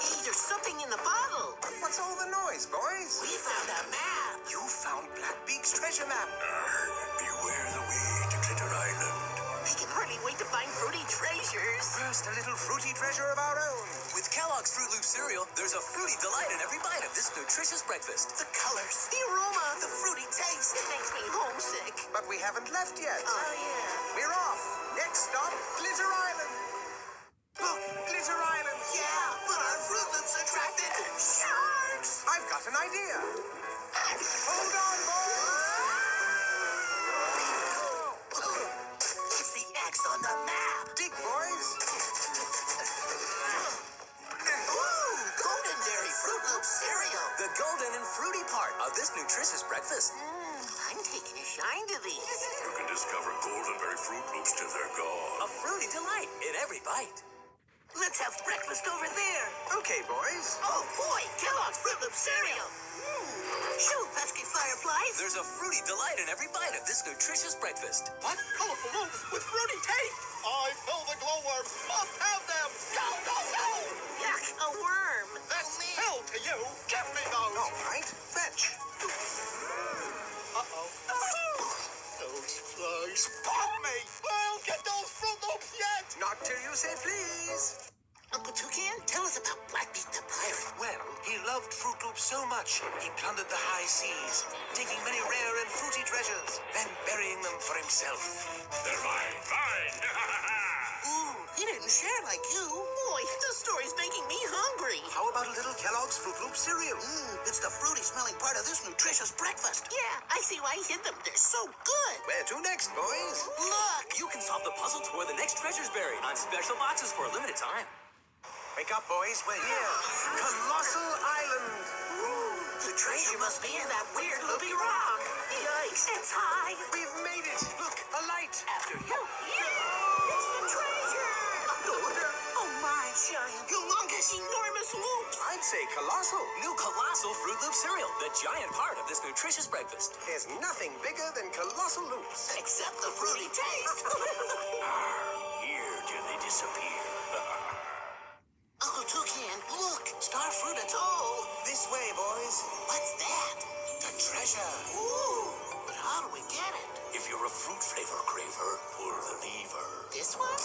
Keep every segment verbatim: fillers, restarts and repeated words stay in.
Hey, there's something in the bottle. What's all the noise, boys? We found a map. You found Blackbeak's treasure map. Arr, beware the way to Glitter Island. I can hardly wait to find fruity treasures. First, a little fruity treasure of our own. With Kellogg's Fruit Loop cereal, there's a fruity delight in every bite of this nutritious breakfast. The colors, the aroma, the fruity taste. It makes me homesick. But we haven't left yet. Oh, yeah. We're off. Next stop, Glitter Island. Look, Glitter Island. Yeah, but our Fruit Loops attracted sharks. I've got an idea. Hold on, boys. It's the X on the map. Dig, boys. Ooh, Golden Dairy Fruit Loop cereal. The golden and fruity part of this nutritious breakfast. Mm, I'm taking a shine to these. You can discover Goldenberry Fruit Loops till they're gone. A fruity delight in every bite. Let's have breakfast over there. Okay, boys. Oh boy, Kellogg's Fruit Loop cereal. Mm. Shoot, pesky fireflies. There's a fruity delight in every bite of this nutritious breakfast. What? Colorful loops with fruity taste? I feel the glowworm. Must have them. Go, go, go! Yuck, a worm. That's Oh, man. hell to you. Give me those. All right, fetch. Uh-oh. Those flies pop me. I'll get those Fruit Loops yet. Not till you say please. Uncle Toucan, tell us about Blackbeak the pirate. Well, he loved Fruit Loops so much, he plundered the high seas, taking many rare and fruity treasures, then burying them for himself. They're mine, mine. Ooh, he didn't share like you. Boy, this story's making me hungry. How about a little Kellogg's Fruit Loop cereal? Mmm, it's the fruity smelling part of this nutritious breakfast. Yeah, I see why he hid them. They're so good. Where to next, boys? Look. You can solve the puzzle to where the next treasure's buried on special boxes for a limited time. Wake up, boys. We're here. Colossal Island. Ooh, the treasure must be in that weird loopy rock. Yikes, it's high. We've made it. Look, a light. After you. Yeah, it's the treasure. Oh my, giant, humongous, enormous loops. I'd say colossal. New Colossal Fruit Loop cereal, the giant part of this nutritious breakfast. There's nothing bigger than colossal loops. Except the fruity taste. Here till they disappear. Uncle Toucan, look, Starfruit Atoll. This way, boys. What's that? The treasure. Ooh, but how do we get it? If you're a fruit flavor craver, pull the lever. This one?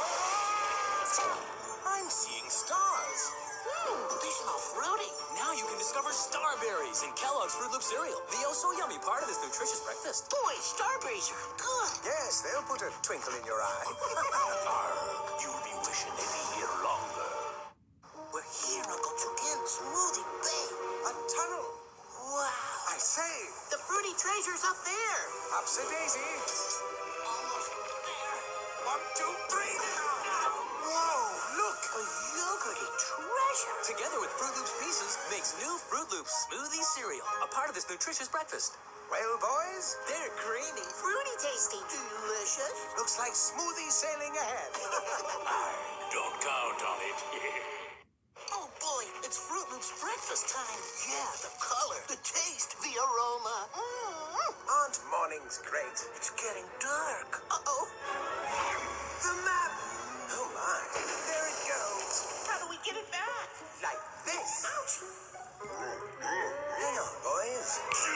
I'm seeing stars. Hmm, they smell fruity. Now you can discover starberries in Kellogg's Fruit Loop cereal, the oh-so-yummy part of this nutritious breakfast. Boy, starberries are good. Yes, they'll put a twinkle in your eye. Arg, you'll be wishing they'd be here longer. We're here, Uncle Toucan, Smoothie Bay. A tunnel. Wow. I say, The fruity treasure's up there. upsy daisy. Almost there. One, two, three. Whoa, look. A yogurty treasure. Together with Fruit Loops pieces, makes new Fruit Loops smoothie cereal, a part of this nutritious breakfast. Well, boys, They're creamy, fruity tasty, delicious. looks like smoothie sailing ahead. Don't count on it. Oh boy, it's Fruit Loops breakfast time. Yeah, the color, the taste, the aroma. Mm. Aren't mornings great? It's getting dark. Uh-oh. The map. Oh my, there it goes. How do we get it back? Like this. Ouch. Hang on, boys.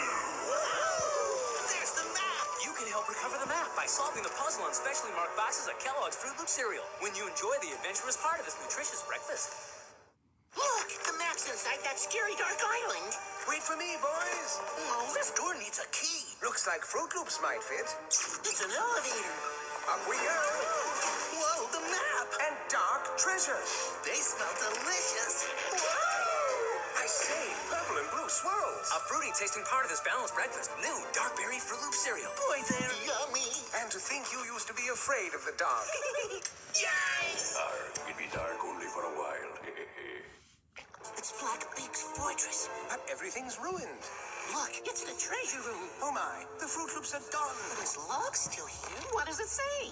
There's the map. You can help recover the map by solving the puzzle on specially marked boxes of Kellogg's Fruit Loop cereal when you enjoy the adventurous part of this nutritious breakfast. Look, the map's inside that scary dark island. Wait for me, boys. Oh, this door needs a key. Looks like Fruit Loops might fit. It's an elevator. Up we go. Whoa, the map. And dark treasure. They smell delicious. I say, purple and blue swirls. A fruity tasting part of this balanced breakfast, new Dark Berry Fruit Loop cereal. Boy, they're yummy. And to think you used to be afraid of the dark. Yes! Arg, it'll be dark only for a while. It's Blackbeak's fortress. But everything's ruined. Look, it's the treasure room. Oh my, the Fruit Loops are gone. But his log's still here. What does it say?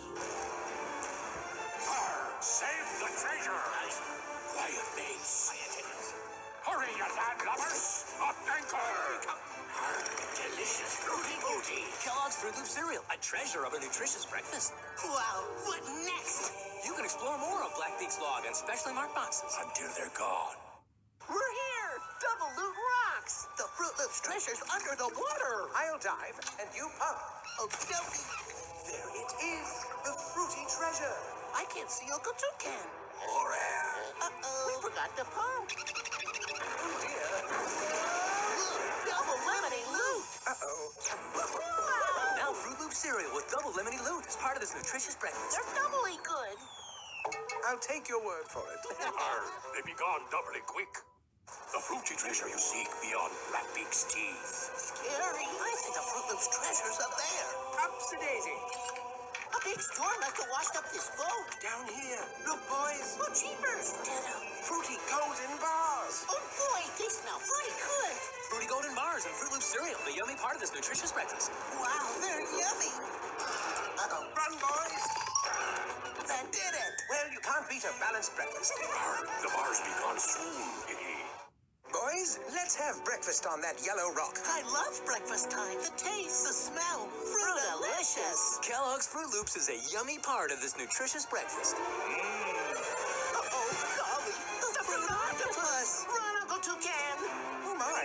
Arg, save the treasure. Quiet, mates. Hurry, you landlubbers! Up anchor! Arg, delicious fruity booty. Kellogg's Fruit Loop cereal, a treasure of a nutritious breakfast. Wow, what next? You can explore more of Blackbeak's log and specially marked boxes. Until they're gone. We're here! Double Loot rocks! The Fruit Loops treasure's under the water! I'll dive, and you pump. Okie dokie. There it is, the fruity treasure. I can't see Uncle Toucan. Uh-oh. We forgot to pump. Oh dear. Look, double lemony loot! Uh-oh. Now Fruit Loop cereal with double lemony loot is part of this nutritious breakfast. They're doubly good. I'll take your word for it. Arr, they be gone doubly quick. The fruity treasure you seek beyond Blackbeak's teeth. Scary. I think the Fruit Loops treasure's up there. Upsy-daisy. A big storm must have washed up this boat. Down here. Look, boys. Oh, jeepers. Ditto. Fruity golden bars. Oh, boy, they smell fruity good. Fruity Golden Bars and Fruit Loop cereal, the yummy part of this nutritious breakfast. Wow, they're yummy. Uh-oh. Run, boys. That did it. Well, you can't beat a balanced breakfast. Arr, the bars be gone soon. Boys, let's have breakfast on that yellow rock. I love breakfast time. The taste, the smell. Fruit-alicious. Kellogg's Fruit Loops is a yummy part of this nutritious breakfast. Uh-oh, golly. The fruit octopus. Run, Uncle Toucan. Oh, my.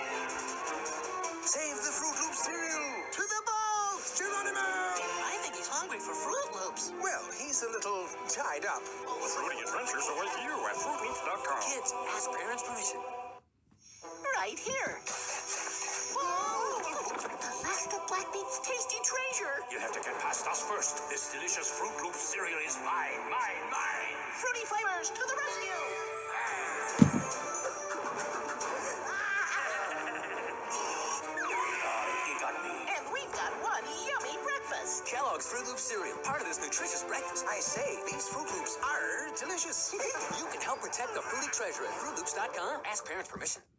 Save the Fruit Loop cereal. To the boat. Geronimo! I think he's hungry for Fruit Loops. Well, he's a little tied up. The fruity adventures await you at fruit loops dot com. Kids, ask parents' permission. Right here. Whoa! The last of Blackbeak's tasty treasure. You have to get past us first. This delicious Fruit Loop cereal is mine, mine, mine. Fruity flavors to the rescue. He got me. And we've got one yummy breakfast. Kellogg's Fruit Loop cereal, part of this nutritious breakfast. I say, these Fruit Loops are delicious. You can help protect the fruity treasure at fruit loops dot com. Ask parents' permission.